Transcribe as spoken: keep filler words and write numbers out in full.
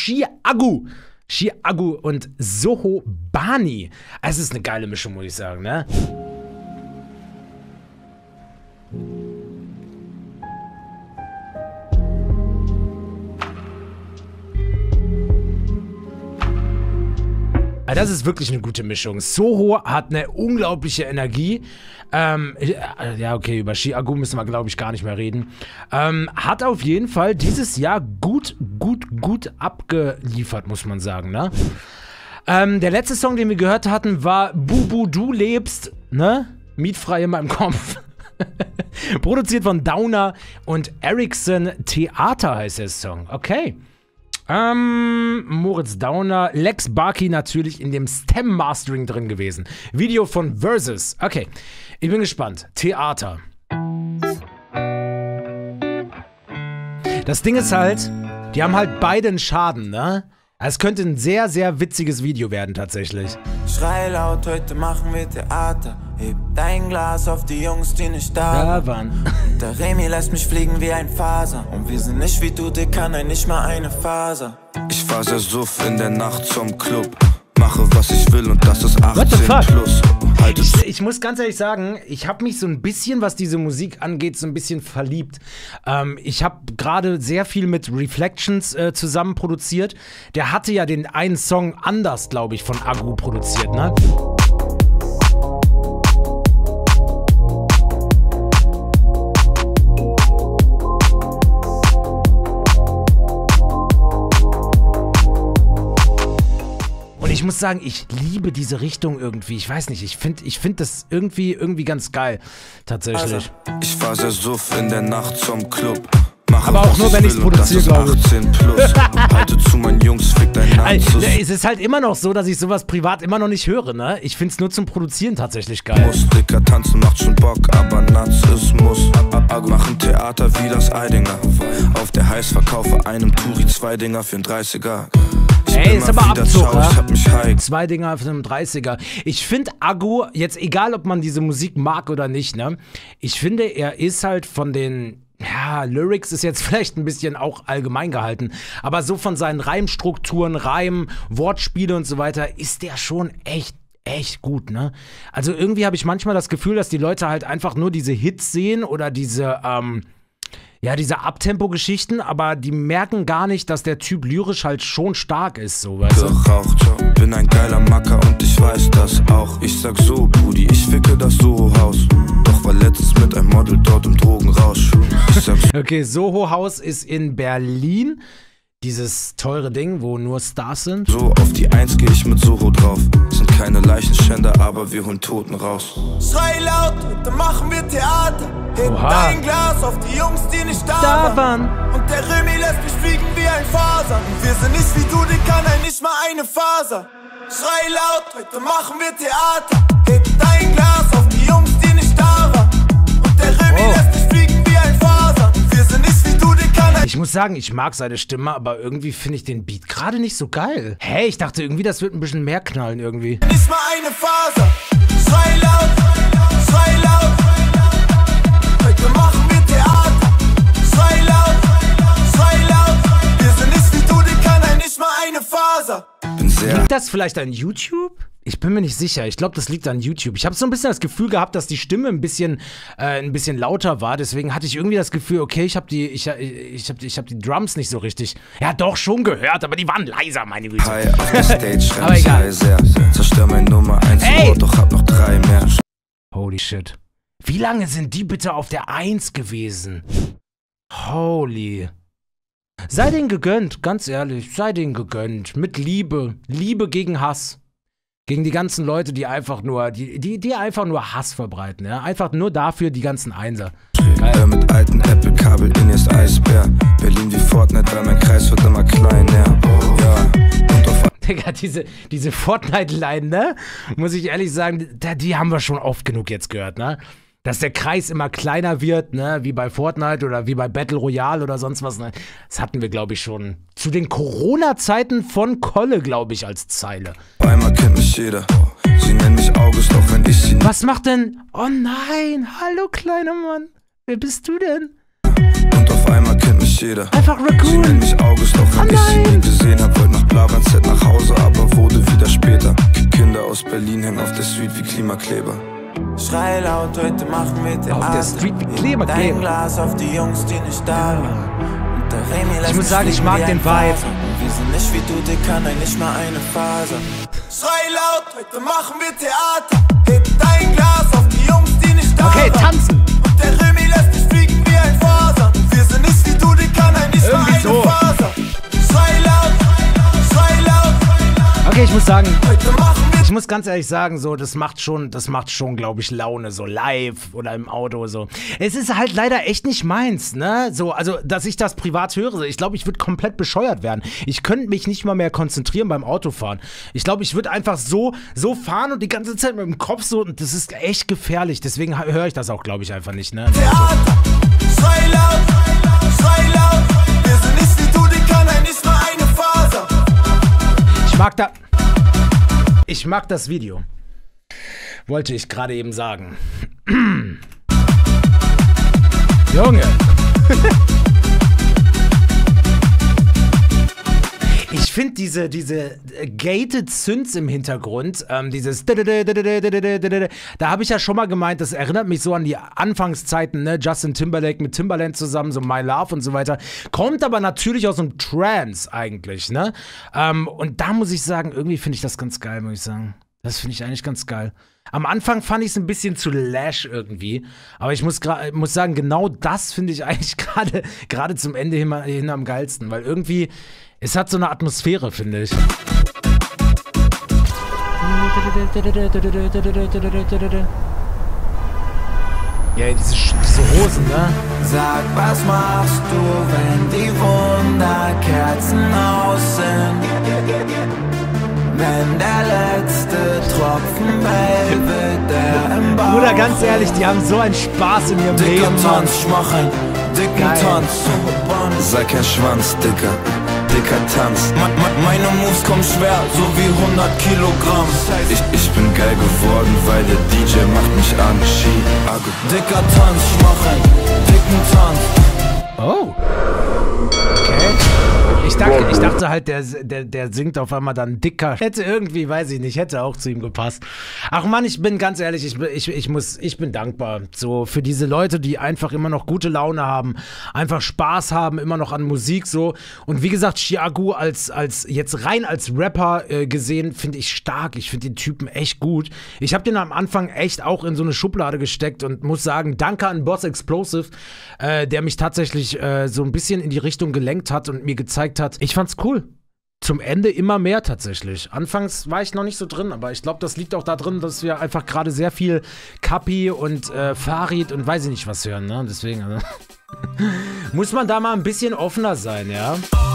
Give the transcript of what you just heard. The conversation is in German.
Chiago. Chiago und Soho Bani. Es ist eine geile Mischung, muss ich sagen, ne? Das ist wirklich eine gute Mischung. Soho hat eine unglaubliche Energie. Ähm, ja, okay, über Chiago müssen wir, glaube ich, gar nicht mehr reden. Ähm, hat auf jeden Fall dieses Jahr gut, gut, gut abgeliefert, muss man sagen, ne? Ähm, der letzte Song, den wir gehört hatten, war Bubu, du lebst, ne? Mietfrei in meinem Kopf. Produziert von Downer und Ericsson Theater heißt der Song. Okay. Ähm, Moritz Downer, Lex Barkey natürlich in dem Stem-Mastering drin gewesen. Video von Versus. Okay, ich bin gespannt. Theater. Das Ding ist halt, die haben halt beide einen Schaden, ne? Es könnte ein sehr, sehr witziges Video werden, tatsächlich. Schrei laut, heute machen wir Theater. Heb dein Glas auf die Jungs, die nicht da Da waren. Der Remi lässt mich fliegen wie ein Faser. Und wir sind nicht wie du, der kann ein nicht mal eine Faser. Ich fahr sehr suff in der Nacht zum Club. Mache, was ich will und das ist achtzehn plus. Ich, ich muss ganz ehrlich sagen, ich habe mich so ein bisschen, was diese Musik angeht, so ein bisschen verliebt. Ähm, ich habe gerade sehr viel mit Reflections äh, zusammen produziert. Der hatte ja den einen Song anders, glaube ich, von Agu produziert, ne? Ich muss sagen, ich liebe diese Richtung irgendwie. Ich weiß nicht, ich finde ich find das irgendwie, irgendwie ganz geil, tatsächlich. Also, ich fahr sehr suff in der Nacht zum Club. Mache, aber auch nur, wenn ich es produziere, glaube ich. Halte zu, mein Jungs, fick dein also, es ist halt immer noch so, dass ich sowas privat immer noch nicht höre, ne? Ich find's nur zum Produzieren tatsächlich geil. Muss, Dicker, tanzen macht schon Bock, aber Narzissmus. Machen Theater wie das Eidinger. Auf der Heiß verkaufe einem Turi zwei Dinger für einen dreißiger. Ey, ist aber Abzug, ja? Zwei Dinger für einen dreißiger. Ich finde Agu, jetzt egal, ob man diese Musik mag oder nicht, ne? Ich finde, er ist halt von den, ja, Lyrics ist jetzt vielleicht ein bisschen auch allgemein gehalten, aber so von seinen Reimstrukturen, Reim, Wortspiele und so weiter, ist der schon echt echt gut, ne? Also irgendwie habe ich manchmal das Gefühl, dass die Leute halt einfach nur diese Hits sehen oder diese, ähm, ja, diese Abtempo-Geschichten, aber die merken gar nicht, dass der Typ lyrisch halt schon stark ist, so, weißt du? Geraucht, bin ein geiler Macker und ich weiß das auch. Ich sag so, Brudi, ich ficke das Soho-Haus. Doch war letztens mit einem Model dort im Drogenrausch. Ich sag so. Okay, Soho-Haus ist in Berlin. Dieses teure Ding, wo nur Stars sind. So, auf die Eins geh ich mit Soho drauf. Sind keine Leichenschänder, aber wir holen Toten raus. Schrei laut, heute machen wir Theater. Heb dein Glas auf die Jungs, die nicht da, da waren. Und der Remi lässt mich fliegen wie ein Faser. Und wir sind nicht wie du, die kann ein nicht mal eine Faser. Schrei laut, heute machen wir Theater. Heb dein Glas auf die Jungs, die nicht da waren. Und der Remi oh. lässt mich fliegen wie ein Faser. Und wir sind nicht wie du, die kann ein... Ich muss sagen, ich mag seine Stimme, aber irgendwie finde ich den Beat gerade nicht so geil. Hey, ich dachte irgendwie, das wird ein bisschen mehr knallen irgendwie. Nicht mal eine Faser. Schrei laut, schrei laut. Heute machen wir Theater. Schrei laut, schrei laut. Wir sind nicht wie du, die kann ein nicht mal eine Faser. Liegt das vielleicht an YouTube? Ich bin mir nicht sicher. Ich glaube, das liegt an YouTube. Ich habe so ein bisschen das Gefühl gehabt, dass die Stimme ein bisschen, äh, ein bisschen lauter war. Deswegen hatte ich irgendwie das Gefühl, okay, ich habe die, ich, ich hab, ich hab die Drums nicht so richtig. Ja, doch schon gehört, aber die waren leiser, meine Güte. Hi, auf der Stage, aber egal. Sehr. Zerstör mein Nummer eins, hey! Doch hab noch drei mehr. Holy shit. Wie lange sind die bitte auf der eins gewesen? Holy. Sei denen gegönnt, ganz ehrlich. Sei denen gegönnt. Mit Liebe. Liebe gegen Hass. Gegen die ganzen Leute, die einfach nur, die, die, die einfach nur Hass verbreiten, ja. Einfach nur dafür die ganzen Einser. Geil. Mit alten Apple-Kabel in jetzt Eisbär. Berlin wie Fortnite, weil mein Kreis wird immer kleiner. Ja. Und auf Digga, diese, diese Fortnite-Line, ne? Muss ich ehrlich sagen, die haben wir schon oft genug jetzt gehört, ne? Dass der Kreis immer kleiner wird, ne, wie bei Fortnite oder wie bei Battle Royale oder sonst was, ne? Das hatten wir, glaube ich, schon zu den Corona-Zeiten von Kolle, glaube ich, als Zeile. Einmal kennt mich jeder. Sie nennen mich August, auch wenn ich sie... Was macht denn... Oh nein, hallo, kleiner Mann. Wer bist du denn? Und auf einmal kennt mich jeder. Einfach Raccoon. Sie nennen mich August, auch wenn oh ich sie nie gesehen habe. laut, heute machen wir Theater. Auf der Street wie Kleber Dein kleben. Glas auf die Jungs, die nicht da waren. Und der Remy lässt Ich muss sagen, mich ich mag fliegen den wie ein Vibe. Faser. Und wir sind nicht wie du, Dicker, nein, nicht mal eine Faser. Schrei laut, heute machen wir Theater. Heb dein Glas auf die Jungs, die nicht da Okay, waren. tanzen. Und der Remy lässt dich fliegen wie ein Faser. Wir sind nicht wie du, Dicker, nein, nicht mal Irgendwie eine so. Faser. Schrei laut, schrei laut. Okay, ich muss sagen, Heute machen wir ich muss ganz ehrlich sagen, so, das macht schon, das macht schon, glaube ich, Laune, so live oder im Auto, so. Es ist halt leider echt nicht meins, ne? So, also, dass ich das privat höre, ich glaube, ich würde komplett bescheuert werden. Ich könnte mich nicht mal mehr konzentrieren beim Autofahren. Ich glaube, ich würde einfach so, so fahren und die ganze Zeit mit dem Kopf so, und das ist echt gefährlich. Deswegen höre ich das auch, glaube ich, einfach nicht, ne? Theater. Schrei laut, schrei laut. Wir sind nicht wie du, Dicker, nein, nicht mal eine Faser. Ich mag da. Ich mag das Video. Wollte ich gerade eben sagen. Junge. Ich finde diese, diese gated Synths im Hintergrund, ähm, dieses da habe ich ja schon mal gemeint, das erinnert mich so an die Anfangszeiten, ne? Justin Timberlake mit Timbaland zusammen, so My Love und so weiter. Kommt aber natürlich aus einem Trance eigentlich, ne? Ähm, und da muss ich sagen, irgendwie finde ich das ganz geil, muss ich sagen. Das finde ich eigentlich ganz geil. Am Anfang fand ich es ein bisschen zu lash irgendwie, aber ich muss, muss sagen, genau das finde ich eigentlich gerade gerade zum Ende hin, hin am geilsten, weil irgendwie, es hat so eine Atmosphäre, finde ich. Ja, diese, diese Hosen, ne? Sag, was machst du, wenn die Wunderkerzen aus sind? Wenn der letzte Tropfen Velvet, der im Bauch Bruder, ganz ehrlich, die haben so einen Spaß in ihrem Dicker Leben, Mann. Tanz, ich mach einen dicken Geil. Tanz. Sei kein Schwanz, Dicker, dicker Tanz. Me- me- Meine Moves kommen schwer, so wie hundert Kilogramm. Ich, ich bin geil geworden, weil der D J macht mich an. Chiago. Dicker Tanz, ich mach einen dicken Tanz. Oh. Okay. Ich dachte, ich dachte halt, der, der, der singt auf einmal dann dicker. Hätte irgendwie, weiß ich nicht, hätte auch zu ihm gepasst. Ach Mann, ich bin ganz ehrlich, ich, bin- ich, ich, muss, ich bin dankbar. So für diese Leute, die einfach immer noch gute Laune haben, einfach Spaß haben, immer noch an Musik so. Und wie gesagt, Chiago als, als jetzt rein als Rapper äh, gesehen, finde ich stark. Ich finde den Typen echt gut. Ich habe den am Anfang echt auch in so eine Schublade gesteckt und muss sagen, danke an Boss Explosive, äh, der mich tatsächlich äh, so ein bisschen in die Richtung gelenkt hat und mir gezeigt hat, ich fand's cool. Zum Ende immer mehr tatsächlich. Anfangs war ich noch nicht so drin, aber ich glaube, das liegt auch da drin, dass wir einfach gerade sehr viel Kapi und äh, Farid und weiß ich nicht was hören, ne? Deswegen, also muss man da mal ein bisschen offener sein, ja?